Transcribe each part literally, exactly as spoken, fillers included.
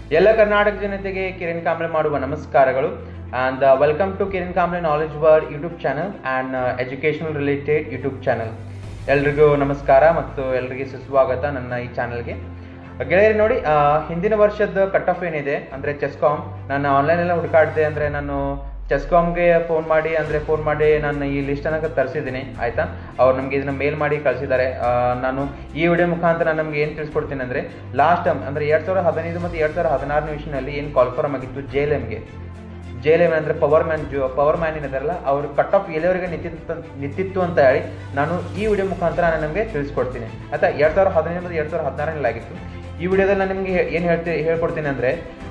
ಎಲ್ಲ ಕರ್ನಾಟಕ ಜನತೆಗೆ ಕಿರಣ್ ಕಾಂಬ್ಳೆ ಮಾಡುವ ನಮಸ್ಕಾರಗಳು and uh, welcome to Kiran Kamble Knowledge World YouTube channel and uh, educational related YouTube channel. ಎಲ್ರಿಗೂ ನಮಸ್ಕಾರ ಮತ್ತು ಎಲ್ಲರಿಗೆ ಸುಸ್ವಾಗತ ನನ್ನ ಈ ಚಾನಲ್ಗೆ. ಗೆಳೆಯರಿ ನೋಡಿ, ಹಿಂದಿನ ವರ್ಷದ ಕಟ್ ಆಫ್ ಏನಿದೆ ಅಂದರೆ ಚೆಸ್ಕಾಮ್, ನಾನು ಆನ್ಲೈನೆಲ್ಲ ಹುಡುಕಾಡಿದೆ. ಅಂದರೆ ನಾನು ಚೆಸ್ಕಾಮ್ಗೆ ಫೋನ್ ಮಾಡಿ ಅಂದರೆ ಫೋನ್ ಮಾಡಿ ನಾನು ಈ ಲಿಸ್ಟನ್ನು ತರಿಸಿದ್ದೀನಿ, ಆಯಿತಾ. ಅವ್ರು ನಮಗೆ ಇದನ್ನು ಮೇಲ್ ಮಾಡಿ ಕಳಿಸಿದ್ದಾರೆ. ನಾನು ಈ ವಿಡಿಯೋ ಮುಖಾಂತರ ನಾನು ನಮಗೆ ಏನು ತಿಳಿಸ್ಕೊಡ್ತೀನಿ ಅಂದರೆ, ಲಾಸ್ಟ್ ಟೈಮ್ ಅಂದರೆ ಎರಡು ಸಾವಿರದ ಹದಿನೈದು ಮತ್ತು ಎರಡು ಸಾವಿರದ ಹದಿನಾರನೇ ವಿಷಯದಲ್ಲಿ ಏನು ಕಾಲ್ಫಾರ್ಮ್ ಆಗಿತ್ತು ಜೆ ಎಲ್ ಎಮ್ಗೆ, ಜೆ ಎಲ್ ಎಮ್ ಅಂದರೆ ಪವರ್ ಮ್ಯಾನ್ ಜೋ ಪವರ್ ಮ್ಯಾನ್ ಏನಿದಾರಲ್ಲ, ಅವರು ಕಟ್ ಆಫ್ ಎಲ್ಲಿವರೆಗೆ ನಿಂತಿತ್ತು ನಿಂತಿತ್ತು ಅಂತ ಹೇಳಿ ನಾನು ಈ ವಿಡಿಯೋ ಮುಖಾಂತರ ನಾನು ನಿಮಗೆ ತಿಳಿಸ್ಕೊಡ್ತೀನಿ, ಆಯಿತಾ. ಎರಡು ಸಾವಿರದ ಹದಿನೈದು ಮತ್ತು ಎರಡು ಸಾವಿರದ ಹದಿನಾರರಲ್ಲಿ ಆಗಿತ್ತು. ಈ ವಿಡಿಯೋದಲ್ಲಿ ನಾನು ನಿಮಗೆ ಏನು ಹೇಳ್ತೀನಿ ಹೇಳ್ಕೊಡ್ತೀನಿ ಅಂದರೆ,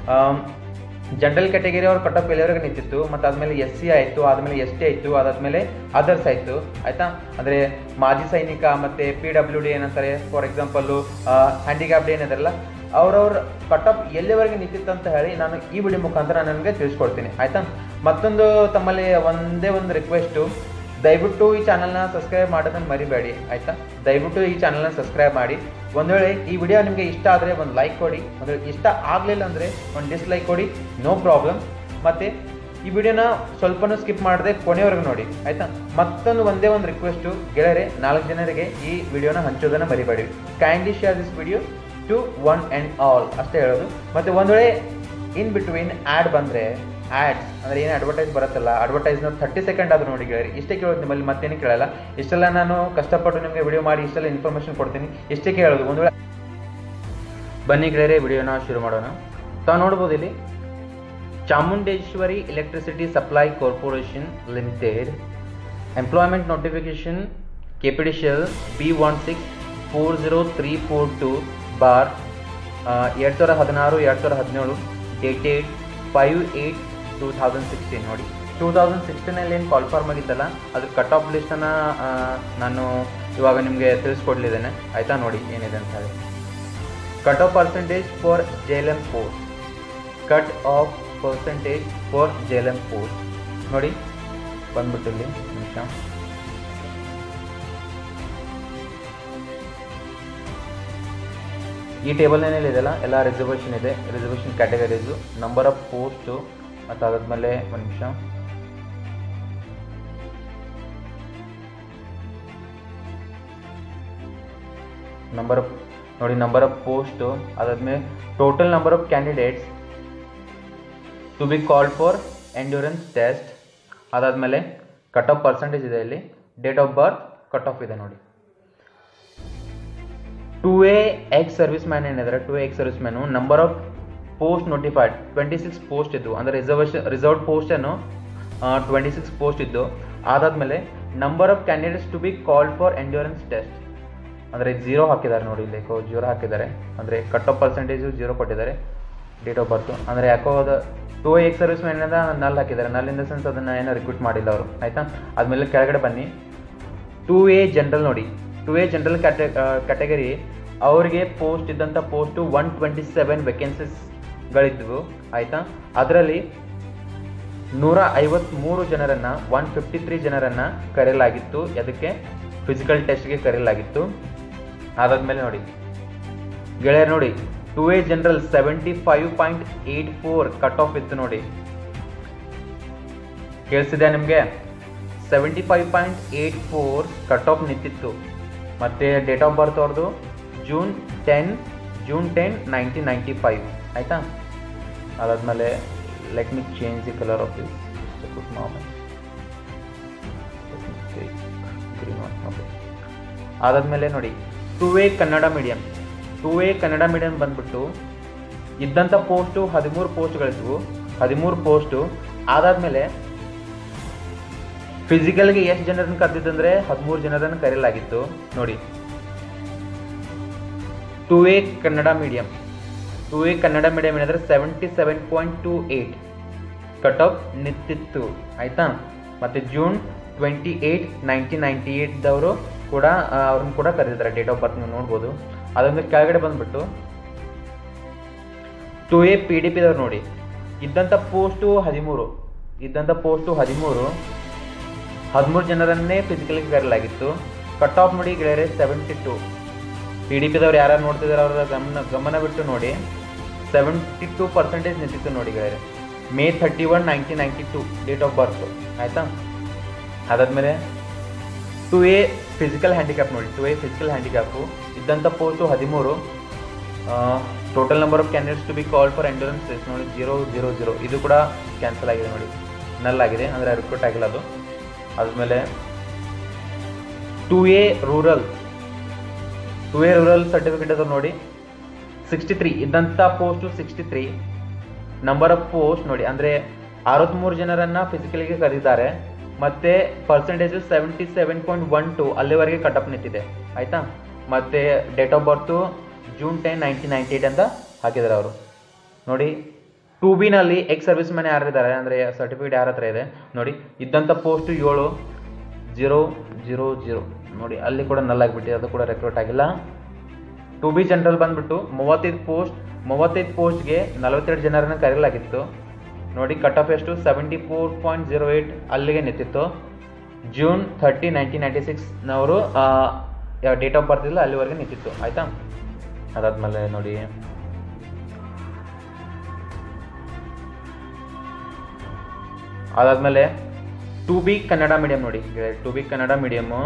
ಜನರಲ್ ಕ್ಯಾಟಗರಿ ಅವ್ರ ಕಟ್ ಆಫ್ ಎಲ್ಲಿವರೆಗೆ ನಿಂತಿತ್ತು, ಮತ್ತು ಆದಮೇಲೆ ಎಸ್ ಸಿ ಆಯಿತು, ಆದಮೇಲೆ ಎಸ್ ಟಿ ಆಯಿತು, ಅದಾದಮೇಲೆ ಅದರ್ಸ್ ಆಯಿತು, ಆಯಿತಾ. ಅಂದರೆ ಮಾಜಿ ಸೈನಿಕ ಮತ್ತು ಪಿ ಡಬ್ಲ್ಯೂ ಡಿ ಏನಂತಾರೆ, ಫಾರ್ ಎಕ್ಸಾಂಪಲ್ಲು ಹ್ಯಾಂಡಿಕ್ಯಾಪ್ಡ್ ಏನಿದಾರಲ್ಲ, ಅವ್ರವ್ರ ಕಟ್ ಆಫ್ ಎಲ್ಲಿವರೆಗೆ ನಿಂತಿತ್ತು ಅಂತ ಹೇಳಿ ನಾನು ಈ ವಿಡಿಯೋ ಮುಖಾಂತರ ನನಗೆ ತಿಳಿಸ್ಕೊಡ್ತೀನಿ, ಆಯಿತಾ. ಮತ್ತೊಂದು ತಮ್ಮಲ್ಲಿ ಒಂದೇ ಒಂದು ರಿಕ್ವೆಸ್ಟು, ದಯವಿಟ್ಟು ಈ ಚಾನಲ್ನ ಸಬ್ಸ್ಕ್ರೈಬ್ ಮಾಡೋದನ್ನು ಮರಿಬೇಡಿ, ಆಯಿತಾ. ದಯವಿಟ್ಟು ಈ ಚಾನಲ್ನ ಸಬ್ಸ್ಕ್ರೈಬ್ ಮಾಡಿ. ಒಂದು ವೇಳೆ ಈ ವಿಡಿಯೋ ನಿಮಗೆ ಇಷ್ಟ ಆದರೆ ಒಂದು ಲೈಕ್ ಕೊಡಿ, ಒಂದು ವೇಳೆ ಇಷ್ಟ ಆಗಲಿಲ್ಲ ಅಂದರೆ ಒಂದು ಡಿಸ್ಲೈಕ್ ಕೊಡಿ, ನೋ ಪ್ರಾಬ್ಲಮ್. ಮತ್ತು ಈ ವಿಡಿಯೋನ ಸ್ವಲ್ಪನೂ ಸ್ಕಿಪ್ ಮಾಡದೆ ಕೊನೆವರೆಗೂ ನೋಡಿ, ಆಯಿತಾ. ಮತ್ತೊಂದು ಒಂದೇ ಒಂದು ರಿಕ್ವೆಸ್ಟು ಗೆಳೆಯರೆ, ನಾಲ್ಕು ಜನರಿಗೆ ಈ ವಿಡಿಯೋನ ಹಂಚೋದನ್ನು ಮರಿಬೇಡಿ. Kindly share this video to one and all ಅಷ್ಟೇ ಹೇಳೋದು. ಮತ್ತು ಒಂದು ವೇಳೆ ಇನ್ ಬಿಟ್ವೀನ್ ಆ್ಯಡ್ ಬಂದರೆ, ಆ್ಯಡ್ಸ್ ಅಂದರೆ ಏನು ಅಡ್ವರ್ಟೈಸ್ ಬರುತ್ತಲ್ಲ, ಅಡ್ವರ್ಟೈಸ್ನ ಥರ್ಟಿ ಸೆಕೆಂಡ್ ಆದರೂ ನೋಡಿ ಗೆಳೆಯರಿ, ಇಷ್ಟೇ ಕೇಳೋದು ನಿಮ್ಮಲ್ಲಿ, ಮತ್ತೇನು ಕೇಳಲ್ಲ. ಇಷ್ಟೆಲ್ಲ ನಾನು ಕಷ್ಟಪಟ್ಟು ನಿಮಗೆ ವಿಡಿಯೋ ಮಾಡಿ ಇಷ್ಟೆಲ್ಲ ಇನ್ಫಾರ್ಮೇಷನ್ ಕೊಡ್ತೀನಿ, ಇಷ್ಟೇ ಕೇಳೋದು. ಒಂದು ವೇಳೆ ಬನ್ನಿ ಗೆಳೆಯರೆ, ವಿಡಿಯೋನ ಶುರು ಮಾಡೋಣ. ತಾವು ನೋಡ್ಬೋದು ಇಲ್ಲಿ, Chamundeshwari electricity supply corporation limited employment notification K P D shell B one six four zero three four two bar ಎರಡು ಸಾವಿರದ ಹದಿನಾರು ಎರಡು ಸಾವಿರದ ಹದಿನೇಳು dated five eight two thousand sixteen. ನೋಡಿ, ಟೂ ತೌಸಂಡ್ ಸಿಕ್ಸ್ಟೀನಲ್ಲಿ ಏನು ಕಾಲ್ಫಾರ್ಮ್ ಆಗಿತ್ತಲ್ಲ, ಅದು ಕಟ್ ಆಫ್ ಲಿಸ್ಟನ್ನು ನಾನು ಇವಾಗ ನಿಮಗೆ ತಿಳಿಸ್ಕೊಡ್ಲಿದ್ದೇನೆ, ಆಯಿತಾ. ನೋಡಿ ಏನಿದೆ ಅಂತ ಹೇಳಿ, cut off percentage for J L M post, cut off percentage for J L M post ನೋಡಿ ಬಂದ್ಬಿಟ್ಟು ಇಲ್ಲಿ ನಿಮಿಷ. ಈ ಟೇಬಲ್ ಏನೇಳಿ ಇದೆಯಲ್ಲ, ಎಲ್ಲ ರಿಸರ್ವೇಷನ್ ಇದೆ, reservation categories, number of post, ಮತ್ತು ಅದಾದಮೇಲೆ ಒಂದು ನಿಮಿಷ, ನಂಬರ್ ಆಫ್ ನೋಡಿ ನಂಬರ್ ಆಫ್ ಪೋಸ್ಟು, ಅದಾದಮೇಲೆ total number of candidates to be called for endurance test, ಅದಾದಮೇಲೆ ಕಟ್ ಆಫ್ ಪರ್ಸೆಂಟೇಜ್ ಇದೆ ಇಲ್ಲಿ, date of birth, cut off ಇದೆ ನೋಡಿ. Two A ex service man ಏನಿದ್ದಾರೆ, two A ex service man, number of post notified twenty six post ಇದ್ದು, ಅಂದರೆ reservation reserved ಪೋಸ್ಟನ್ನು twenty six post ಇದ್ದು. ಅದಾದಮೇಲೆ number of candidates to be called for endurance test, ಅಂದರೆ zero ಹಾಕಿದ್ದಾರೆ ನೋಡಿ, ಇಲ್ಲಿ ಜೀರೋ ಹಾಕಿದ್ದಾರೆ, ಅಂದರೆ ಕಟ್ ಆಫ್ ಪರ್ಸೆಂಟೇಜು ಜೀರೋ ಕೊಟ್ಟಿದ್ದಾರೆ. ಡೇಟ್ ಆಫ್ ಬರ್ತು ಅಂದರೆ ಯಾಕೋ ಅದು ಟು ಎ ಎಕ್ಸ್ ಸರ್ವಿಸ್ ಮ್ಯಾನಿಂದ ನಲ್ ಹಾಕಿದ್ದಾರೆ, ನಲ್ ಇನ್ ದ ಸೆನ್ಸ್ ಅದನ್ನು ಏನೋ ರಿಕ್ರೂಟ್ ಮಾಡಿಲ್ಲ ಅವರು, ಆಯಿತಾ. ಆದಮೇಲೆ ಕೆಳಗಡೆ ಬನ್ನಿ, ಟು ಎ ಜನರಲ್ ನೋಡಿ, ಟು ಎ ಜನರಲ್ ಕ್ಯಾಟೆ ಕ್ಯಾಟಗರಿ ಅವರಿಗೆ ಪೋಸ್ಟ್ ಇದ್ದಂಥ ಪೋಸ್ಟು ಒನ್ ಟ್ವೆಂಟಿ ಸೆವೆನ್ ವೇಕೆನ್ಸೀಸ್ಗಳಿದ್ವು, ಆಯಿತಾ. ಅದರಲ್ಲಿ ನೂರ ಐವತ್ತ್ಮೂರು ಜನರನ್ನು ಒನ್ ಫಿಫ್ಟಿ ತ್ರೀ ಜನರನ್ನು ಕರೆಯಲಾಗಿತ್ತು, ಅದಕ್ಕೆ ಫಿಸಿಕಲ್ ಟೆಸ್ಟ್ಗೆ ಕರೆಯಲಾಗಿತ್ತು. ಅದಾದಮೇಲೆ ನೋಡಿ ಗೆಳೆಯರು, ನೋಡಿ two A general seventy five point eight four cut off ಇತ್ತು ನೋಡಿ, ಕೇಳಿಸಿದೆ ನಿಮಗೆ, seventy five point eight four cut off ನಿಂತಿತ್ತು. ಮತ್ತು ಡೇಟ್ ಆಫ್ ಬರ್ತ್ ಅವ್ರದ್ದು June ten June ten nineteen ninety five ಆಯಿತಾ. ಅದಾದಮೇಲೆ let me change the colour of this, ಅದಾದಮೇಲೆ ನೋಡಿ two A Kannada medium, two A Kannada medium ಬಂದ್ಬಿಟ್ಟು ಇದ್ದಂಥ ಪೋಸ್ಟು ಹದಿಮೂರು ಪೋಸ್ಟ್ಗಳಿದ್ವು, ಹದಿಮೂರು ಪೋಸ್ಟು. ಅದಾದಮೇಲೆ ಫಿಸಿಕಲ್ಗೆ ಎಷ್ಟು ಜನರನ್ನು ಕರೆದಿದ್ದಂದರೆ ಹದಿಮೂರು ಜನರನ್ನು ಕರೆಯಲಾಗಿತ್ತು ನೋಡಿ. Two A Kannada medium, two A Kannada medium ಏನಾದರೆ seventy seven point two eight cut off ನಿಂತಿತ್ತು, ಆಯಿತಾ. ಮತ್ತು June twenty eight nineteen ninety ಏಯ್ಟ್ದವರು ಕೂಡ ಅವ್ರನ್ನ ಕೂಡ ಕರೆದಿದ್ದಾರೆ, ಡೇಟ್ ಆಫ್ ಬರ್ತ್ ನೀವು ನೋಡ್ಬೋದು. ಅದೊಂದು ಕೆಳಗಡೆ ಬಂದುಬಿಟ್ಟು ಟು ಎ ಪಿ ಡಿ ಪಿದವ್ರು ನೋಡಿ, ಇದ್ದಂಥ ಪೋಸ್ಟು ಹದಿಮೂರು ಇದ್ದಂಥ ಪೋಸ್ಟು ಹದಿಮೂರು ಹದಿಮೂರು ಜನರನ್ನೇ ಫಿಸಿಕಲ್ಗೆ ಕರೆಯಲಾಗಿತ್ತು. ಕಟ್ ಆಫ್ ನೋಡಿ ಗೆಳೆಯರೆ ಸೆವೆಂಟಿ ಟು. ಪಿ ಡಿ ಪಿದವ್ರು ಯಾರು ನೋಡ್ತಿದ್ದಾರೆ ಅವರ ಗಮನ ಗಮನ ಬಿಟ್ಟು ನೋಡಿ, ಸೆವೆಂಟಿ ಟೂ ಪರ್ಸೆಂಟೇಜ್ ನಿಂತಿತ್ತು ನೋಡಿ ಗೆಳೆಯರೆ. May thirty one nineteen ninety two date of birth ಆಯಿತಾ. ಅದಾದಮೇಲೆ ಟು ಎ ಫಿಸಿಕಲ್ ಹ್ಯಾಂಡಿಕ್ಯಾಪ್ ನೋಡಿ, ಟು ಎ ಫಿಸಿಕಲ್ ಹ್ಯಾಂಡಿಕ್ಯಾಪು ಇದ್ದಂಥ ಪೋಸ್ಟು ಹದಿಮೂರು. Total number of candidates to be called for endurance test ನೋಡಿ zero zero zero, ಇದು ಕೂಡ cancel ಆಗಿದೆ ನೋಡಿ, ನಲ್ ಆಗಿದೆ, ಅಂದರೆ ರಿಕ್ರೂಟ್ ಆಗಿಲ್ಲ ಅದು. ಅದಾದಮೇಲೆ two A rural two A rural certificate ಅದು ನೋಡಿ ಸಿಕ್ಸ್ಟಿ ತ್ರೀ ಇದ್ದಂಥ post sixty three. Number of post ನೋಡಿ, ಅಂದರೆ ಅರವತ್ತ್ಮೂರು ಜನರನ್ನು ಫಿಸಿಕಲಿಗೆ ಕರೆದಿದ್ದಾರೆ, ಮತ್ತು percentage seventy seven point one two ಅಲ್ಲಿವರೆಗೆ ಕಟಪ್ ನಿಂತಿದೆ ಆಯಿತಾ. ಮತ್ತು date of birth June ten nineteen ninety eight ಅಂತ ಹಾಕಿದ್ದಾರೆ ಅವರು ನೋಡಿ. ಟು ಬಿನಲ್ಲಿ ಎಕ್ಸ್ ಸರ್ವಿಸ್ ಮ್ಯಾನ್ ಯಾರಿದ್ದಾರೆ ಅಂದರೆ ಸರ್ಟಿಫಿಕೇಟ್ ಯಾರ ಹತ್ರ ಇದೆ ನೋಡಿ, ಇದ್ದಂಥ ಪೋಸ್ಟು ಏಳು ಜೀರೋ ಜೀರೋ ಜೀರೋ ನೋಡಿ, ಅಲ್ಲಿ ಕೂಡ ನಲ್ ಆಗಿಬಿಟ್ಟಿದೆ, ಅದು ಕೂಡ ರೆಕ್ರೂಟ್ ಆಗಿಲ್ಲ. ಟು ಬಿ ಜನರಲ್ ಬಂದುಬಿಟ್ಟು ಮೂವತ್ತೈದು ಪೋಸ್ಟ್ ಮೂವತ್ತೈದು ಪೋಸ್ಟ್ಗೆ ನಲವತ್ತೆರಡು ಜನರನ್ನು ಕರೆಯಲಾಗಿತ್ತು ನೋಡಿ. ಕಟ್ ಆಫ್ ಎಷ್ಟು seventy four point zero eight ಅಲ್ಲಿಗೆ ನಿಂತಿತ್ತು. ಜೂನ್ ಥರ್ಟಿ ನೈನ್ಟೀನ್ ನೈಂಟಿ ಸಿಕ್ಸ್ನವರು ಡೇಟ್ ಆಫ್ ಬರ್ತ್ ಇಲ್ಲ ಅಲ್ಲಿವರೆಗೆ ನಿಂತಿತ್ತು ಆಯಿತಾ. ಅದಾದಮೇಲೆ ನೋಡಿ ಅದಾದಮೇಲೆ ಟು ಬಿ ಕನ್ನಡ ಮೀಡಿಯಮ್ ನೋಡಿ, ಟು ಬಿ ಕನ್ನಡ ಮೀಡಿಯಮ್ಮು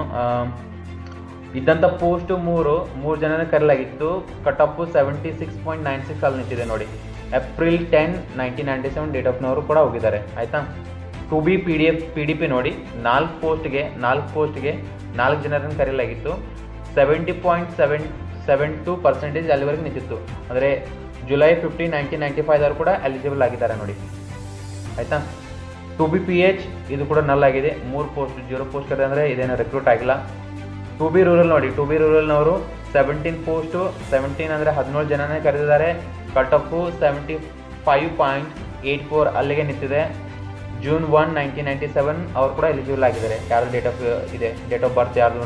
ಇದ್ದಂಥ ಪೋಸ್ಟು ಮೂರು ಮೂರು ಜನನ ಕರೆಯಲಾಗಿತ್ತು. Cut off seventy six point nine six ಅಲ್ಲಿ ನಿಂತಿದೆ ನೋಡಿ. April ten nineteen ninety seven date ಆಫ್ನವರು ಕೂಡ ಹೋಗಿದ್ದಾರೆ ಆಯಿತಾ. Two B P D F P D P ನೋಡಿ, ನಾಲ್ಕು ಪೋಸ್ಟ್ಗೆ ನಾಲ್ಕು ಪೋಸ್ಟ್ಗೆ ನಾಲ್ಕು ಜನರನ್ನು ಕರೆಯಲಾಗಿತ್ತು. Seventy point seven seven two percentage ಅಲ್ಲಿವರೆಗೆ ನಿಂತಿತ್ತು, ಅಂದರೆ ಜುಲೈ ಫಿಫ್ಟೀನ್ ನೈನ್ಟೀನ್ ನೈಂಟಿ ಫೈವ್ದವರು ಕೂಡ ಎಲಿಜಿಬಲ್ ಆಗಿದ್ದಾರೆ ನೋಡಿ ಆಯಿತಾ. ಟು ಬಿ ಪಿ ಎಚ್ ಇದು ಕೂಡ ನಲ್ ಆಗಿದೆ, ಮೂರು ಪೋಸ್ಟ್ ಜೀರೋ ಪೋಸ್ಟ್ ಕರೆ, ಅಂದರೆ ಇದೇನು ರಿಕ್ರೂಟ್ ಆಗಿಲ್ಲ. ಟು ಬಿ ರೂರಲ್ ನೋಡಿ, ಟು ಬಿ ರೂರಲ್ನವರು ಸೆವೆಂಟೀನ್ ಪೋಸ್ಟು ಸೆವೆಂಟೀನ್ ಅಂದರೆ ಹದಿನೇಳು ಜನನೇ ಕರೆದಿದ್ದಾರೆ. Cut off seventy five point eight four ಅಲ್ಲಿಗೆ ನಿಂತಿದೆ. June one nineteen ninety seven ಅವರು ಕೂಡ ಎಲಿಜಿಬಲ್ ಆಗಿದ್ದಾರೆ. ಯಾರು ಡೇಟ್ ಆಫ್ ಇದೆ ಡೇಟ್ ಆಫ್ ಬರ್ತ್ ಯಾರ್ದು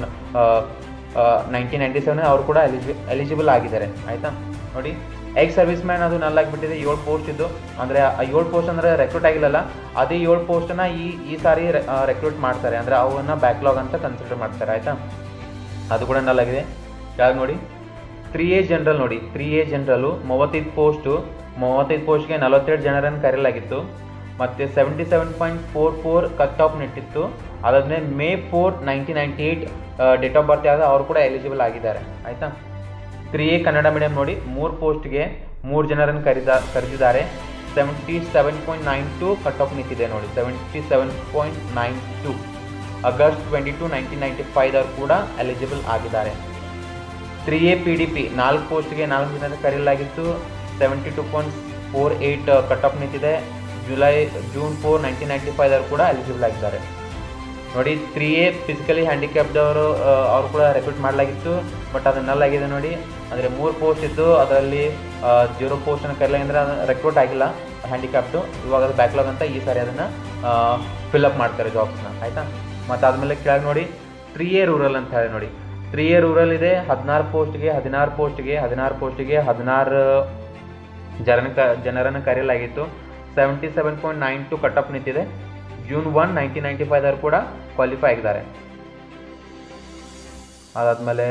ನೈನ್ಟೀನ್ ನೈಂಟಿ ಸೆವೆನ್ ಅವರು ಕೂಡ ಎಲಿಜಿ ಎಲಿಜಿಬಲ್ ಆಗಿದ್ದಾರೆ ಆಯಿತಾ ನೋಡಿ. ಎಕ್ಸ್ ಸರ್ವಿಸ್ ಮ್ಯಾನ್ ಅದು ನಲ್ ಆಗಿಬಿಟ್ಟಿದೆ, ಏಳು ಪೋಸ್ಟ್ ಇದ್ದು, ಅಂದರೆ ಏಳು ಪೋಸ್ಟ್ ಅಂದರೆ ರೆಕ್ರೂಟ್ ಆಗಿಲ್ಲಲ್ಲ, ಅದೇ ಏಳು ಪೋಸ್ಟನ್ನು ಈ ಈ ಸಾರಿ ರೆಕ್ರೂಟ್ ಮಾಡ್ತಾರೆ, ಅಂದರೆ ಅವನ್ನ ಬ್ಯಾಕ್ಲಾಗ್ ಅಂತ ಕನ್ಸಿಡರ್ ಮಾಡ್ತಾರೆ ಆಯಿತಾ. ಅದು ಕೂಡ ನಲ್ ಆಗಿದೆ. ಯಾರು ನೋಡಿ ತ್ರೀ ಎ ಜನರಲ್ ನೋಡಿ, ತ್ರೀ ಎ ಜನರಲು ಮೂವತ್ತೈದು ಪೋಸ್ಟು ಮೂವತ್ತೈದು ಪೋಸ್ಟ್ಗೆ ನಲವತ್ತೆರಡು ಜನರನ್ನು ಕರೆಯಲಾಗಿತ್ತು, ಮತ್ತು seventy seven point four four cut off ನಿಟ್ಟಿತ್ತು. ಅದಾದಮೇಲೆ May four nineteen ninety eight date of birth ಯಾವುದು ಅವರು ಕೂಡ ಎಲಿಜಿಬಲ್ ಆಗಿದ್ದಾರೆ ಆಯಿತಾ. ತ್ರೀ ಎ ಕನ್ನಡ ಮೀಡಿಯಂ ನೋಡಿ, ಮೂರು ಪೋಸ್ಟ್ಗೆ ಮೂರು ಜನರನ್ನು ಕರೆದ ಕರೆದಿದ್ದಾರೆ. Seventy seven point nine two cut off ನಿಂತಿದೆ ನೋಡಿ, seventy seven point nine two August twenty two nineteen ninety ಫೈವ್ದವರು ಕೂಡ ಎಲಿಜಿಬಲ್ ಆಗಿದ್ದಾರೆ. Three A P D P ನಾಲ್ಕು ಪೋಸ್ಟ್ಗೆ ನಾಲ್ಕು ಜನರನ್ನು ಕರೆಯಲಾಗಿತ್ತು, seventy two point four eight cut off ನಿಂತಿದೆ. July June four nineteen ninety ಫೈವ್ದವರು ಕೂಡ ಎಲಿಜಿಬಲ್ ಆಗಿದ್ದಾರೆ ನೋಡಿ. ತ್ರೀ ಎ ಫಿಸಿಕಲಿ ಹ್ಯಾಂಡಿಕ್ಯಾಪ್ದವರು ಅವರು ಕೂಡ ರೆಕ್ರೂಟ್ ಮಾಡಲಾಗಿತ್ತು, ಬಟ್ ಅದು ನಲ್ ಆಗಿದೆ ನೋಡಿ. ಅಂದರೆ ಮೂರು ಪೋಸ್ಟ್ ಇದ್ದು ಅದರಲ್ಲಿ ಜೀರೋ ಪೋಸ್ಟನ್ನು ಕರೆಯಲಾಗಿದ್ರೆ ರೆಕ್ರೂಟ್ ಆಗಿಲ್ಲ ಹ್ಯಾಂಡಿಕ್ಯಾಪ್ಟು. ಇವಾಗ ಅದು ಬ್ಯಾಕ್ಲಾಗ್ ಅಂತ ಈ ಸಾರಿ ಅದನ್ನು ಫಿಲ್ಅಪ್ ಮಾಡ್ತಾರೆ ಜಾಬ್ಸ್ನ ಆಯಿತಾ. ಮತ್ತು ಆದಮೇಲೆ ಕೆಳಗೆ ನೋಡಿ ತ್ರೀ ಎ ರೂರಲ್ ಅಂತ ಹೇಳಿ ನೋಡಿ, ತ್ರೀ ಎ ರೂರಲ್ ಇದೆ, ಹದಿನಾರು ಪೋಸ್ಟ್ಗೆ ಹದಿನಾರು ಪೋಸ್ಟ್ಗೆ ಹದಿನಾರು ಪೋಸ್ಟಿಗೆ ಹದಿನಾರು ಜನನ ಕ ಜನರನ್ನು ಕರೆಯಲಾಗಿತ್ತು. Seventy seven point nine two cut off ನಿಂತಿದೆ. ಜೂನ್ ಒನ್ ನೈನ್ಟೀನ್ ನೈಂಟಿ ಫೈವ್ದವರು ಕೂಡ ಕ್ವಾಲಿಫೈ ಆಗಿದ್ದಾರೆ. ಅದಾದಮೇಲೆ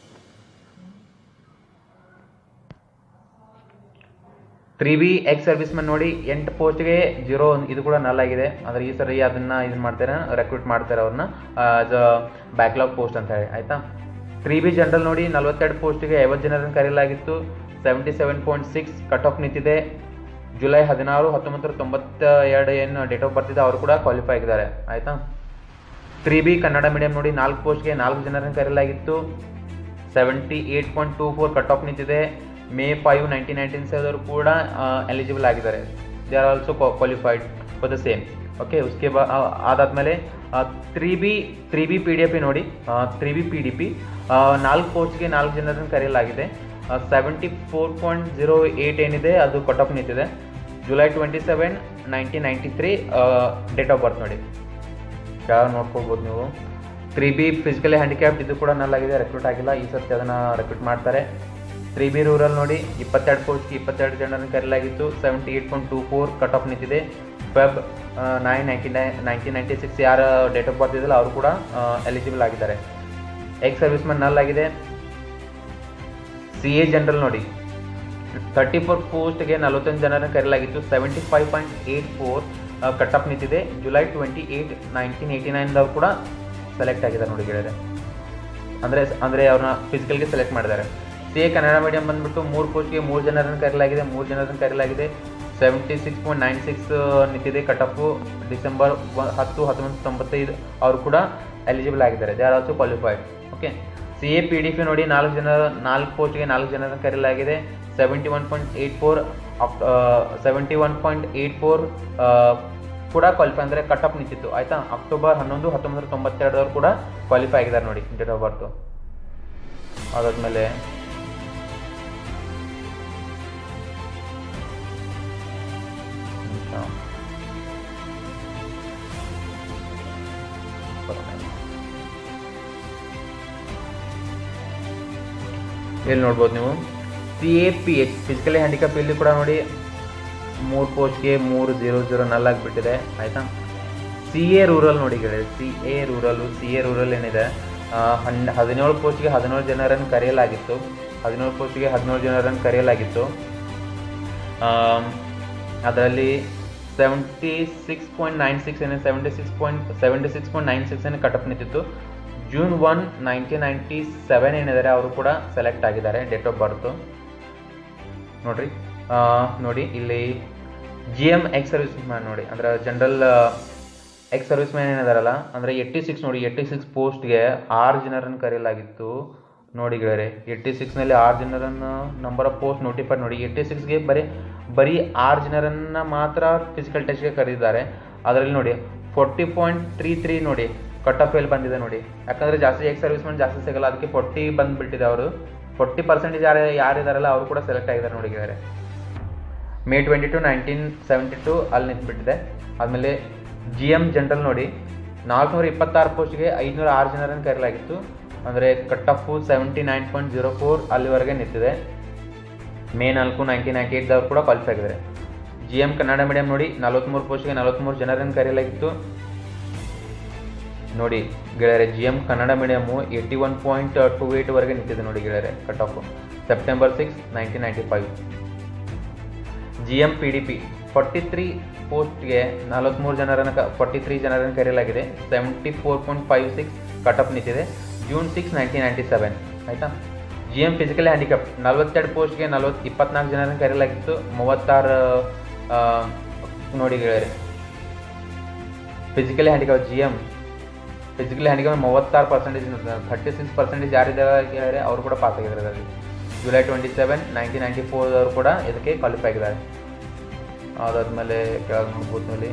three B ex service man ನೋಡಿ, ಎಂಟು ಪೋಸ್ಟ್ಗೆ ಜೀರೋ ಇದು ಕೂಡ ನಲ್ ಆಗಿದೆ, ಅಂದರೆ ಈ ಸರಿ ಅದನ್ನು ಇದು ಮಾಡ್ತಾರೆ ರೆಕ್ರೂಟ್ ಮಾಡ್ತಾರೆ ಅವ್ರನ್ನ ಆಸ್ ಅ ಬ್ಯಾಕ್ಲಾಗ್ ಪೋಸ್ಟ್ ಅಂತ ಹೇಳಿ ಆಯಿತಾ. ತ್ರೀ ಬಿ ಜನರಲ್ ನೋಡಿ, ನಲ್ವತ್ತೆರಡು ಪೋಸ್ಟಿಗೆ ಐವತ್ತು ಜನರನ್ನು ಕರೆಯಲಾಗಿತ್ತು. Seventy seven point six cut off ನಿಂತಿದೆ. ಜುಲೈ ಹದಿನಾರು ಹತ್ತೊಂಬತ್ತು ತೊಂಬತ್ತ ಎರಡು ಏನು ಡೇಟ್ ಆಫ್ ಬರ್ತಿದೆ ಅವರು ಕೂಡ ಕ್ವಾಲಿಫೈ ಆಗಿದ್ದಾರೆ ಆಯಿತಾ. ತ್ರೀ ಬಿ ಕನ್ನಡ ಮೀಡಿಯಂ ನೋಡಿ, ನಾಲ್ಕು ಪೋಸ್ಟ್ಗೆ ನಾಲ್ಕು ಜನರನ್ನು ಕರೆಯಲಾಗಿತ್ತು. Seventy eight point two four cut off ನಿಂತಿದೆ. May five nineteen nineteen seven ಕೂಡ ಎಲಿಜಿಬಲ್ ಆಗಿದ್ದಾರೆ. They are also qualified for the same okay. ಉಸ್ಕೆ ಬಾ ಅದಾದಮೇಲೆ three B three B P D F ನೋಡಿ, three B P D P ನಾಲ್ಕು ಪೋಸ್ಟ್ಗೆ ನಾಲ್ಕು ಜನರನ್ನು ಕರೆಯಲಾಗಿದೆ. Seventy four point zero eight ಏನಿದೆ ಅದು ಕಟ್ ಆಫ್ ನಿಂತಿದೆ. July twenty seven nineteen ninety three date of birth ನೋಡಿ, ಯಾವ ನೋಡ್ಕೊಳ್ಬೋದು ನೀವು. ತ್ರೀ ಬಿ ಫಿಸಿಕಲಿ ಹ್ಯಾಂಡಿಕ್ಯಾಪ್ಟ್ ಇದು ಕೂಡ ನಲ್ ಆಗಿದೆ, ರೆಕ್ರೂಟ್ ಆಗಿಲ್ಲ, ಈ ಸರ್ತಿ ಅದನ್ನು ರೆಕ್ರೂಟ್ ಮಾಡ್ತಾರೆ. ತ್ರೀ ಬಿ ರೂರಲ್ ನೋಡಿ, ಇಪ್ಪತ್ತೆರಡು ಪೋಸ್ಟ್ಗೆ ಇಪ್ಪತ್ತೆರಡು ಜನರನ್ನು ಕರೆಯಲಾಗಿತ್ತು. Seventy eight point two four cut off ನಿಂತಿದೆ. Feb nine ninety nine nineteen ninety six ಯಾರು ಡೇಟ್ ಆಫ್ ಬರ್ತ್ ಇದೆಯಲ್ಲ ಅವರು ಕೂಡ ಎಲಿಜಿಬಲ್ ಆಗಿದ್ದಾರೆ. ಎಕ್ಸ್ ಸರ್ವಿಸ್ ಮ್ಯಾನ್ ನಲ್ ಆಗಿದೆ. ಸಿ ಎ ಜನರಲ್ ನೋಡಿ, ತರ್ಟಿ ಫೋರ್ ಪೋಸ್ಟ್ಗೆ ನಲವತ್ತೊಂದು ಜನರನ್ನು ಕರೆಯಲಾಗಿತ್ತು. Seventy five point eight four cut off ನಿಂತಿದೆ. July twenty eight nineteen eighty ನೈನ್ದವ್ರು ಕೂಡ ಸೆಲೆಕ್ಟ್ ಆಗಿದ್ದಾರೆ ನೋಡಿ ಗೆಳೆಯರೆ. ಅಂದರೆ ಅಂದರೆ ಅವ್ರನ್ನ ಫಿಸಿಕಲ್ಗೆ ಸೆಲೆಕ್ಟ್ ಮಾಡಿದ್ದಾರೆ. ಸಿ ಎ ಕನ್ನಡ ಮೀಡಿಯಂ ಬಂದುಬಿಟ್ಟು ಮೂರು ಪೋಸ್ಟ್ಗೆ ಮೂರು ಜನರನ್ನು ಕರೆಯಲಾಗಿದೆ ಮೂರು ಜನರನ್ನು ಕರೆಯಲಾಗಿದೆ seventy six point nine six ನಿಂತಿದೆ ಕಟ್ ಆಫು. ಡಿಸೆಂಬರ್ ಹತ್ತು ಹತ್ತೊಂಬತ್ತು ತೊಂಬತ್ತೈದು ಅವರು ಕೂಡ ಎಲಿಜಿಬಲ್ ಆಗಿದ್ದಾರೆ. They are also qualified. Okay. C A P D P ನೋಡಿ ನಾಲ್ಕು ಜನ ನಾಲ್ಕು ಪೋಸ್ಟ್ಗೆ ನಾಲ್ಕು ಜನರನ್ನು ಕರೆಯಲಾಗಿದೆ. Seventy one point eight four up seventy one point eight four ಕೂಡ ಕ್ವಾಲಿಫೈ ಅಂದರೆ ಕಟ್ ಆಫ್ ನಿಂತಿತ್ತು ಆಯಿತಾ. ಅಕ್ಟೋಬರ್ ಹನ್ನೊಂದು ಹತ್ತೊಂಬತ್ತು ತೊಂಬತ್ತೆರಡರವರು ಕೂಡ ಕ್ವಾಲಿಫೈ ಆಗಿದ್ದಾರೆ ನೋಡಿ ಡೇಟ್ ಆಫ್ ಬರ್ತು. ಅದಾದಮೇಲೆ ಇಲ್ಲಿ ನೋಡ್ಬೋದು ನೀವು C A P H physically handicap ಇಲ್ಲಿ ಕೂಡ ನೋಡಿ ಮೂರು ಪೋಸ್ಟ್ಗೆ ಮೂರು ಜೀರೋ ಜೀರೋ ನಲ್ ಆಗಿಬಿಟ್ಟಿದೆ ಆಯಿತಾ. ಸಿ ಎ ರೂರಲ್ ನೋಡಿ ಗೆಳೆಯ C A rural C A rural ಏನಿದೆ ಹನ್ ಹದಿನೇಳು ಪೋಸ್ಟ್ಗೆ ಹದಿನೇಳು ಜನರನ್ನು ಕರೆಯಲಾಗಿತ್ತು ಹದಿನೇಳು ಪೋಸ್ಟ್ಗೆ ಹದಿನೇಳು ಜನರನ್ನು ಕರೆಯಲಾಗಿತ್ತು ಅದರಲ್ಲಿ seventy six point nine six ಏನೇ seventy six point seventy six point nine six ಏನೇ ಕಟ್ ಆಫ್ ನಿಂತಿತ್ತು. June one nineteen ninety seven ಏನಿದ್ದಾರೆ ಅವರು ಕೂಡ ಸೆಲೆಕ್ಟ್ ಆಗಿದ್ದಾರೆ ಡೇಟ್ ಆಫ್ ಬರ್ತು ನೋಡಿರಿ. ನೋಡಿ ಇಲ್ಲಿ G M ex service man ನೋಡಿ ಅಂದರೆ ಜನರಲ್ ಎಕ್ಸ್ ಸರ್ವಿಸ್ ಮ್ಯಾನ್ ಏನಿದಾರಲ್ಲ ಅಂದರೆ ಏಯ್ಟಿ ಸಿಕ್ಸ್ ನೋಡಿ ಏಯ್ಟಿ ಸಿಕ್ಸ್ ಪೋಸ್ಟ್ಗೆ ಆರು ಜನರನ್ನು ಕರೆಯಲಾಗಿತ್ತು ನೋಡಿ ಗೆಳೆಯರೆ. ಏಯ್ಟಿ ಸಿಕ್ಸ್ನಲ್ಲಿ ಆರು ಜನರನ್ನು ನಂಬರ್ ಆಫ್ ಪೋಸ್ಟ್ ನೋಟಿಫೈಡ್ ನೋಡಿ. ಏಯ್ಟಿ ಸಿಕ್ಸ್ಗೆ ಬರೀ ಬರೀ ಆರು ಜನರನ್ನು ಮಾತ್ರ ಫಿಸಿಕಲ್ ಟೆಸ್ಟ್ಗೆ ಕರೆದಿದ್ದಾರೆ. ಅದರಲ್ಲಿ ನೋಡಿ ಫೋರ್ಟಿ ಪಾಯಿಂಟ್ ತ್ರೀ ತ್ರೀ ನೋಡಿ ಕಟ್ ಆಫ್ ಎಲ್ಲಿ ಬಂದಿದೆ ನೋಡಿ. ಯಾಕಂದರೆ ಜಾಸ್ತಿ ಎಕ್ಸ್ ಸರ್ವಿಸ್ ಮ್ಯಾನ್ ಜಾಸ್ತಿ ಸಿಗಲ್ಲ ಅದಕ್ಕೆ ಫೋರ್ಟಿ ಬಂದುಬಿಟ್ಟಿದೆ. ಅವರು ಫೋರ್ಟಿ ಪರ್ಸೆಂಟೇಜ್ ಯಾರು ಯಾರಿದಾರಲ್ಲ ಅವರು ಕೂಡ ಸೆಲೆಕ್ಟ್ ಆಗಿದ್ದಾರೆ ನೋಡಿ ಗೆಳೆಯರೆ. May twenty two nineteen seventy two ಅಲ್ಲಿ ನಿಂತ್ಬಿಟ್ಟಿದೆ. ಆದಮೇಲೆ ಜಿ ಎಮ್ ಜನರಲ್ ನೋಡಿ ನಾಲ್ಕುನೂರ ಇಪ್ಪತ್ತಾರು ಪೋಸ್ಟ್ಗೆ ಐದುನೂರ ಆರು ಜನರನ್ನು ಕರೆಯಲಾಗಿತ್ತು ಅಂದರೆ cut off seventy nine point zero four ಅಲ್ಲಿವರೆಗೆ ನಿಂತಿದೆ. ಮೇ ನಾಲ್ಕು ನೈನ್ಟೀನ್ ನೈಂಟಿ ಏಯ್ಟ್ದವ್ರು ಕೂಡ ಕ್ವಾಲಿಫೈ ಆಗಿದ್ದಾರೆ. ಜಿ ಎಮ್ ಕನ್ನಡ ಮೀಡಿಯಂ ನೋಡಿ ನಲ್ವತ್ತ್ಮೂರು ಪೋಸ್ಟ್ಗೆ ನಲ್ವತ್ತ್ಮೂರು ಜನರನ್ನು ಕರೆಯಲಾಗಿತ್ತು ನೋಡಿ ಗೆಳೆಯರೆ. G M Kannada medium eighty one point two ಏಯ್ಟ್ವರೆಗೆ ನಿಂತಿದೆ ನೋಡಿ ಗೆಳೆಯರೆ cut off September six nineteen ninety five. G M P D P forty three ಪೋಸ್ಟ್ಗೆ ನಲವತ್ತ್ಮೂರು ಜನರನ್ನು ಕ ಫಾರ್ಟಿ ತ್ರೀ ಜನರನ್ನು ಕರೆಯಲಾಗಿದೆ. Seventy four point five six cut off ನಿಂತಿದೆ June six nineteen ninety seven ಆಯಿತಾ. ಜಿ ಎಮ್ ಫಿಸಿಕಲಿ ಹ್ಯಾಂಡಿಕ್ಯಾಪ್ ನಲ್ವತ್ತೆರಡು ಪೋಸ್ಟ್ಗೆ ನಲ್ವತ್ತು ಇಪ್ಪತ್ನಾಲ್ಕು ಜನರನ್ನು ಕರೆಯಲಾಗಿತ್ತು ಮೂವತ್ತಾರು ನೋಡಿ ಗೆಳೆಯರೆ. Physically handicap G M physically handicap ಮೂವತ್ತಾರು ಪರ್ಸೆಂಟೇಜ್ ಥರ್ಟಿ ಸಿಕ್ಸ್ ಪರ್ಸೆಂಟೇಜ್ ಯಾರಿದ್ದಾರೆ ಗೆಳೆಯರೆ ಅವರು ಕೂಡ ಪಾಸ್ ಆಗಿದ್ದಾರೆ ಅದರಲ್ಲಿ. July twenty seven nineteen ninety ಫೋರ್ದವರು ಕೂಡ ಇದಕ್ಕೆ ಕ್ವಾಲಿಫೈ ಆಗಿದ್ದಾರೆ. ಅದಾದಮೇಲೆ ಕೆಳಗೆ ನೋಡ್ಬೋದು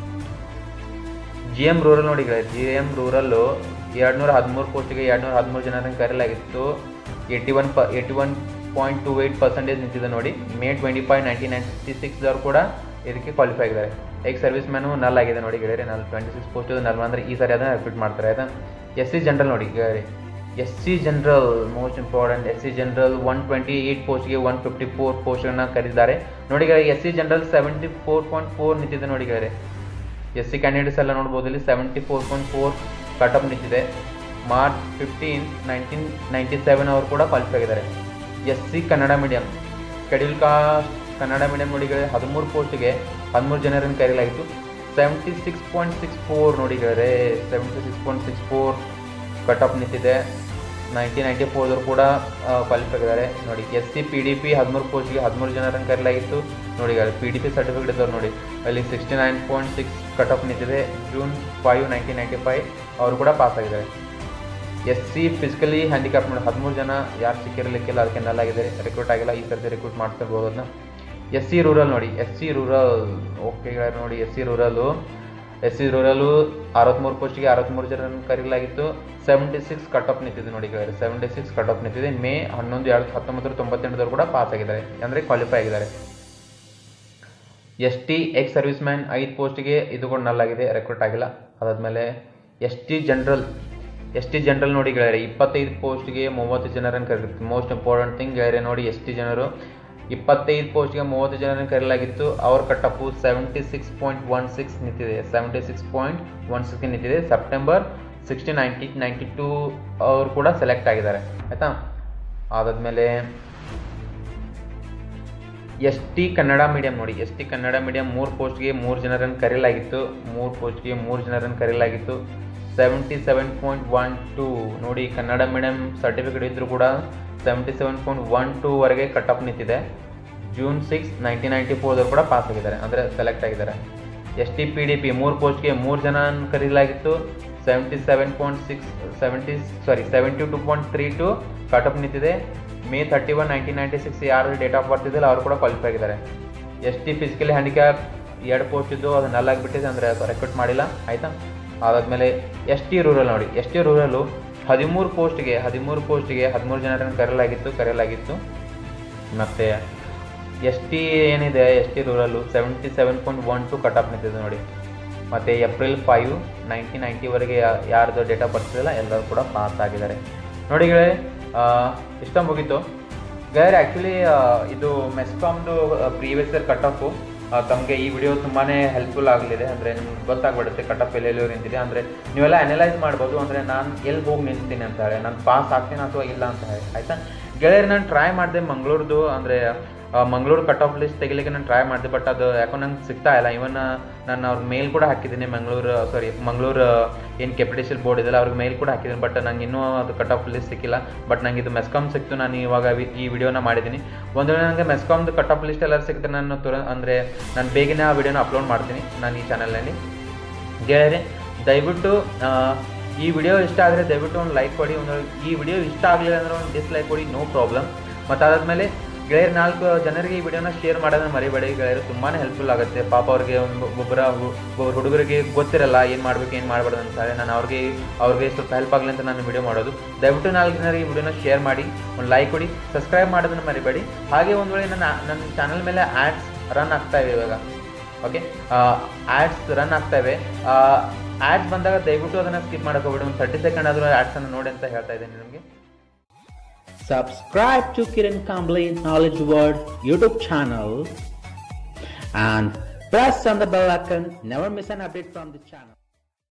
ಜಿ ಎಮ್ ರೂರಲ್ ನೋಡಿ ಗೆಳೆಯರೆ. ಜಿ ಎಮ್ ರೂರಲ್ಲು ಎರಡು ನೂರ ಹದಿಮೂರು ಪೋಸ್ಟಿಗೆ ಎರಡು ನೂರ ಹದಿಮೂರು ಜನರನ್ನು ಕರೆಯಲಾಗಿತ್ತು. ಏಯ್ಟಿ ಒನ್ ಪ eighty one point two eight percentage ನಿಂತಿದೆ ನೋಡಿ. May twenty five nineteen ninety ಸಿಕ್ಸ್ದವ್ರು ಕೂಡ ಇದಕ್ಕೆ ಕ್ವಾಲಿಫೈ ಆಗಿದ್ದಾರೆ. ಎಕ್ಸ್ ಸರ್ವಿಸ್ ಮ್ಯಾನು ನಲ್ ಆಗಿದೆ ನೋಡಿ ಗೆಳೆಯರೆ. ನಲ್ ಟ್ವೆಂಟಿ ಸಿಕ್ಸ್ ಪೋಸ್ಟ್ ನಲ್ ಅಂದರೆ ಈ ಸಾರಿ ಅದನ್ನು ರಿಪೀಟ್ ಮಾಡ್ತಾರೆ ಆಯಿತಾ. ಎಸ್ ಸಿ ಜನರಲ್ ನೋಡಿ ಗೆಳೆಯರೆ. S C general most important. S C general one twenty eight ಪೋಸ್ಟ್ಗೆ ಒನ್ ಫಿಫ್ಟಿ ಫೋರ್ ಪೋಸ್ಟ್ಗಳನ್ನ ಕರೆದಿದ್ದಾರೆ ನೋಡಿ ಗೆಳೆಯರೆ. S C general seventy four point four ನಿಂತಿದೆ ನೋಡಿ ಗೆಳೆಯರೆ. ಎಸ್ ಸಿ ಕ್ಯಾಂಡಿಡೇಟ್ಸ್ ಎಲ್ಲ ನೋಡ್ಬೋದು ಇಲ್ಲಿ seventy four point four cut off ನಿಂತಿದೆ. March fifteen nineteen ninety seven ಅವರು ಕೂಡ ಕ್ವಾಲಿಫೈ ಆಗಿದ್ದಾರೆ. S C Kannada medium schedule caste Kannada medium ನೋಡಿ ಗೆಳೆಯರೆ ಹದಿಮೂರು ಪೋಸ್ಟ್ಗೆ ಹದಿಮೂರು ಜನರನ್ನು ಕರೆಯಲಾಗಿತ್ತು. Seventy six point six four ನೋಡಿ ಗೆಳೆಯರೆ. Seventy six point six four cut off ನಿಂತಿದೆ. ನೈನ್ಟೀನ್ ನೈಂಟಿ ಫೋರ್ದವ್ರು ಕೂಡ ಕ್ವಾಲಿಫೈ ಆಗಿದ್ದಾರೆ ನೋಡಿ. S C P D P ಹದಿಮೂರು ಪೋಸ್ಟ್ಗೆ ಹದಿಮೂರು ಜನರನ್ನು ಕರೆಯಲಾಗಿತ್ತು ನೋಡಿ ಗೆಳೆಯರೆ. ಪಿ ಡಿ ಪಿ ಸರ್ಟಿಫಿಕೇಟ್ ಇದ್ದವ್ರು ನೋಡಿ ಅಲ್ಲಿ sixty nine point six cut off ನಿಂತಿದೆ. June five nineteen ninety five ಅವರು ಕೂಡ ಪಾಸ್ ಆಗಿದ್ದಾರೆ. ಎಸ್ ಸಿ ಫಿಸಿಕಲಿ ಹ್ಯಾಂಡಿಕ್ಯಾಪ್ ನೋಡಿ ಹದಿಮೂರು ಜನ ಯಾರು ಸಿಕ್ಕಿರಲಿಕ್ಕಿಲ್ಲ ಅದಕ್ಕೆ ನಲ್ ಆಗಿದೆ ರಿಕ್ರೂಟ್ ಆಗಿಲ್ಲ. ಈ ಸರ್ತಿ ರಿಕ್ರೂಟ್ ಮಾಡ್ತಿರ್ಬೋದು ಅದನ್ನ. ಎಸ್ ಸಿ ರೂರಲ್ ನೋಡಿ ಎಸ್ ಸಿ ರೂರಲ್ ಓಕೆ ನೋಡಿ. S C rural S C rural ಅರವತ್ತ್ಮೂರು ಪೋಸ್ಟಿಗೆ ಅರವತ್ತ್ಮೂರು ಜನರನ್ನು ಕರೆಯಲಾಗಿತ್ತು. ಸೆವೆಂಟಿ ಸಿಕ್ಸ್ ಕಟ್ ಆಫ್ ನಿಂತಿದೆ ನೋಡಿ ಗೆಳೆಯರೆ. ಸೆವೆಂಟಿ ಸಿಕ್ಸ್ ಕಟ್ ಆಫ್ ನಿಂತಿದೆ. ಮೇ ಹನ್ನೊಂದು ಎರಡು ಹತ್ತೊಂಬತ್ತು ತೊಂಬತ್ತೆಂಟದವರು ಕೂಡ ಪಾಸ್ ಆಗಿದ್ದಾರೆ ಅಂದರೆ ಕ್ವಾಲಿಫೈ ಆಗಿದ್ದಾರೆ. S T ex service man ಐದು ಪೋಸ್ಟಿಗೆ ಇದು ಕೂಡ ನಲ್ ಆಗಿದೆ ರಿಕ್ರೂಟ್ ಆಗಿಲ್ಲ. ಅದಾದಮೇಲೆ S T general S T general ನೋಡಿ ಗೆಳೆಯರೆ ಇಪ್ಪತ್ತೈದು ಪೋಸ್ಟ್ಗೆ ಮೂವತ್ತು ಜನರನ್ನು ಕರೆದಿತ್ತು. ಮೋಸ್ಟ್ ಇಂಪಾರ್ಟೆಂಟ್ ಥಿಂಗ್ ಗೆಳೆಯರೆ ನೋಡಿ ಎಸ್ ಟಿ ಜನರು ಇಪ್ಪತ್ತೈದು ಪೋಸ್ಟ್ಗೆ ಮೂವತ್ತು ಜನರನ್ನು ಕರೆಯಲಾಗಿತ್ತು. ಅವ್ರ cut off seventy six point one six ನಿಂತಿದೆ. Seventy six point one six ನಿಂತಿದೆ. September sixteen ninety ninety two ಅವರು ಕೂಡ ಸೆಲೆಕ್ಟ್ ಆಗಿದ್ದಾರೆ ಆಯಿತಾ. ಅದಾದಮೇಲೆ ಎಸ್ ಟಿ ಕನ್ನಡ ಮೀಡಿಯಂ ನೋಡಿ, ಎಸ್ ಟಿ ಕನ್ನಡ ಮೀಡಿಯಂ ಮೂರು ಪೋಸ್ಟ್ಗೆ ಮೂರು ಜನರನ್ನು ಕರೆಯಲಾಗಿತ್ತು, ಮೂರು ಪೋಸ್ಟ್ಗೆ ಮೂರು ಜನರನ್ನು ಕರೆಯಲಾಗಿತ್ತು. Seventy seven point one two ನೋಡಿ, ಕನ್ನಡ ಮೀಡಿಯಂ ಸರ್ಟಿಫಿಕೇಟ್ ಇದ್ದರೂ ಕೂಡ ಸೆವೆಂಟಿ ಸೆವೆನ್ ಪಾಯಿಂಟ್ ಒನ್ ಟೂವರೆಗೆ ಕಟ್ ಆಫ್ ನಿಂತಿದೆ. ಜೂನ್ ಸಿಕ್ಸ್ ನೈನ್ಟೀನ್ ನೈಂಟಿ ಫೋರ್ದವ್ರು ಕೂಡ ಪಾಸ್ ಆಗಿದ್ದಾರೆ, ಅಂದರೆ ಸೆಲೆಕ್ಟ್ ಆಗಿದ್ದಾರೆ. S T P D P ಮೂರು ಪೋಸ್ಟ್ಗೆ ಮೂರು ಜನ ಕರೆಯಲಾಗಿತ್ತು. Seventy seven point six seventy sorry seventy two point three two cut off ನಿಂತಿದೆ. May thirty one nineteen ninety six ಯಾರು ಡೇಟ್ ಆಫ್ ಬರ್ತ್ ಇದೆಯಲ್ಲ ಅವರು ಕೂಡ ಕ್ವಾಲಿಫೈ ಆಗಿದ್ದಾರೆ. ಎಸ್ ಟಿ ಫಿಸಿಕಲಿ ಹ್ಯಾಂಡಿಕ್ಯಾಪ್ ಎರಡು ಪೋಸ್ಟ್ ಇದ್ದು ಅದು ನಲ್ ಆಗಿಬಿಟ್ಟಿದೆ, ಅಂದರೆ ರೆಕ್ರೂಟ್ ಮಾಡಿಲ್ಲ. ಆಯಿತಾ, ಅದಾದಮೇಲೆ ಎಸ್ ಟಿ ರೂರಲ್ ನೋಡಿ, ಎಸ್ ಟಿ ರೂರಲು ಹದಿಮೂರು ಪೋಸ್ಟ್ಗೆ ಹದಿಮೂರು ಪೋಸ್ಟ್ಗೆ ಹದಿಮೂರು ಜನರನ್ನು ಕರೆಯಲಾಗಿತ್ತು ಕರೆಯಲಾಗಿತ್ತು ಮತ್ತು ಎಸ್ ಟಿ ಏನಿದೆ S T rural seventy seven point one two cut off ನಿಂತಿದೆ ನೋಡಿ. ಮತ್ತು ಏಪ್ರಿಲ್ ಫೈವ್ ನೈನ್ಟೀನ್ ನೈಂಟಿವರೆಗೆ ಯಾರ್ದು ಡೇಟ್ ಆಫ್ ಬರ್ತ್ ಇದೆಯಲ್ಲ ಎಲ್ಲರೂ ಕೂಡ ಪಾಸ್ ಆಗಿದ್ದಾರೆ ನೋಡಿ. ಗೆಳೆ ಇಷ್ಟ ಮುಗೀತು ಗೆಳೆಯರೆ. ಆ್ಯಕ್ಚುಲಿ ಇದು ಮೆಸ್ಕಾಮ್ದು ಪ್ರೀವಿಯಸ್ ಇಯರ್ ಕಟ್ ಆಫು ತಮಗೆ ಈ ವಿಡಿಯೋ ತುಂಬಾ ಹೆಲ್ಪ್ಫುಲ್ ಆಗಲಿದೆ. ಅಂದರೆ ನಿಮ್ಗೆ ಗೊತ್ತಾಗ್ಬಿಡುತ್ತೆ ಕಟ್ ಆಫ್ ಎಲ್ಲೆಲ್ಲೂ ನಿಂತಿದೆ. ಅಂದರೆ ನೀವೆಲ್ಲ ಅನಲೈಸ್ ಮಾಡ್ಬೋದು, ಅಂದರೆ ನಾನು ಎಲ್ಲಿ ಹೋಗಿ ನಿಂತೀನಿ ಅಂತ ಹೇಳಿ, ನಾನು ಪಾಸ್ ಆಗ್ತೀನಿ ಅಥವಾ ಇಲ್ಲ ಅಂತ ಹೇಳಿ. ಆಯಿತಾ ಗೆಳೆಯರು, ನಾನು ಟ್ರೈ ಮಾಡಿದೆ ಮಂಗಳೂರ್ದು, ಅಂದರೆ ಮಂಗಳೂರು ಕಟ್ ಆಫ್ ಲಿಸ್ಟ್ ತೆಗಿಲಿಕ್ಕೆ ನಾನು ಟ್ರೈ ಮಾಡಿದೆ, ಬಟ್ ಅದು ಯಾಕೋ ನಂಗೆ ಸಿಗ್ತಾ ಇಲ್ಲ. ಇವನ್ ನಾನು ಅವ್ರ ಮೇಲ್ ಕೂಡ ಹಾಕಿದ್ದೀನಿ, ಮಂಗಳೂರು ಸಾರಿ ಮಂಗಳೂರು ಏನು ಕೆಪಿಟೇಷನ್ ಬೋರ್ಡ್ ಇದೆಯಲ್ಲ ಅವ್ರಿಗೆ ಮೇಲ್ ಕೂಡ ಹಾಕಿದ್ದೀನಿ, ಬಟ್ ನಂಗೆ ಇನ್ನೂ ಅದು ಕಟ್ ಆಫ್ ಲಿಸ್ಟ್ ಸಿಕ್ಕಿಲ್ಲ. ಬಟ್ ನಂಗೆ ಇದು ಮೆಸ್ಕಾಮ್ ಸಿಕ್ತು, ನಾನು ಇವಾಗ ಈ ವಿಡಿಯೋನ ಮಾಡಿದ್ದೀನಿ. ಒಂದು ವೇಳೆ ನನಗೆ ಮೆಸ್ಕಾಮ್ದು ಕಟ್ ಆಫ್ ಲಿಸ್ಟ್ ಎಲ್ಲರೂ ಸಿಕ್ಕಿದ್ರೆ ನಾನು ತುರ ಅಂದರೆ ನಾನು ಬೇಗನೆ ಆ ವಿಡಿಯೋನ ಅಪ್ಲೋಡ್ ಮಾಡ್ತೀನಿ ನಾನು ಈ ಚಾನಲ್ನಲ್ಲಿ. ಗೆಳೆಯರೆ, ದಯವಿಟ್ಟು ಈ ವಿಡಿಯೋ ಇಷ್ಟ ಆದರೆ ದಯವಿಟ್ಟು ಒಂದು ಲೈಕ್ ಕೊಡಿ. ಒಂದು ಈ ವಿಡಿಯೋ ಇಷ್ಟ ಆಗಲಿಲ್ಲ ಅಂದರೆ ಒಂದು ಡಿಸ್ಲೈಕ್ ಕೊಡಿ, ನೋ ಪ್ರಾಬ್ಲಮ್. ಮತ್ತು ಅದಾದಮೇಲೆ ಗೆಳೆಯರು ನಾಲ್ಕು ಜನರಿಗೆ ಈ ವಿಡಿಯೋನ ಶೇರ್ ಮಾಡೋದನ್ನ ಮರಿಬೇಡಿ ಗೆಳೆಯರು, ತುಂಬಾ ಹೆಲ್ಪ್ಫುಲ್ ಆಗುತ್ತೆ. ಪಾಪ ಅವ್ರಿಗೆ ಒಬ್ಬರ ಒಬ್ಬರು ಹುಡುಗರಿಗೆ ಗೊತ್ತಿರಲ್ಲ ಏನು ಮಾಡಬೇಕು ಏನು ಮಾಡಬಾರ್ದು ಅಂತ ಹೇಳಿ, ನಾನು ಅವ್ರಿಗೆ ಅವ್ರಿಗೆ ಸ್ವಲ್ಪ ಹೆಲ್ಪ್ ಆಗಲಿ ಅಂತ ನಾನು ವಿಡಿಯೋ ಮಾಡೋದು. ದಯವಿಟ್ಟು ನಾಲ್ಕು ಜನರಿಗೆ ಈ ವಿಡಿಯೋನ ಶೇರ್ ಮಾಡಿ, ಒಂದು ಲೈಕ್ ಕೊಡಿ, ಸಬ್ಸ್ಕ್ರೈಬ್ ಮಾಡೋದನ್ನ ಮರಿಬೇಡಿ. ಹಾಗೆ ಒಂದು ವೇಳೆ ನನ್ನ ನನ್ನ ಚಾನಲ್ ಮೇಲೆ ಆ್ಯಡ್ಸ್ ರನ್ ಆಗ್ತಾ ಇವೆ ಇವಾಗ, ಓಕೆ, ಆ್ಯಡ್ಸ್ ರನ್ ಆಗ್ತಾ ಇವೆ. ಆ್ಯಡ್ಸ್ ಬಂದಾಗ ದಯವಿಟ್ಟು ಅದನ್ನು ಸ್ಕಿಪ್ ಮಾಡೋಕೆ ಹೋಗ್ಬೇಡಿ, ಒಂದು ತರ್ಟಿ ಸೆಕೆಂಡ್ ಆದರೂ ಆ್ಯಡ್ಸನ್ನು ನೋಡಿ ಅಂತ ಹೇಳ್ತಾ ಇದ್ದೀನಿ ನಿಮಗೆ. Subscribe to Kiran Kambli Knowledge World YouTube channel and press on the bell icon. Never miss an update from the channel.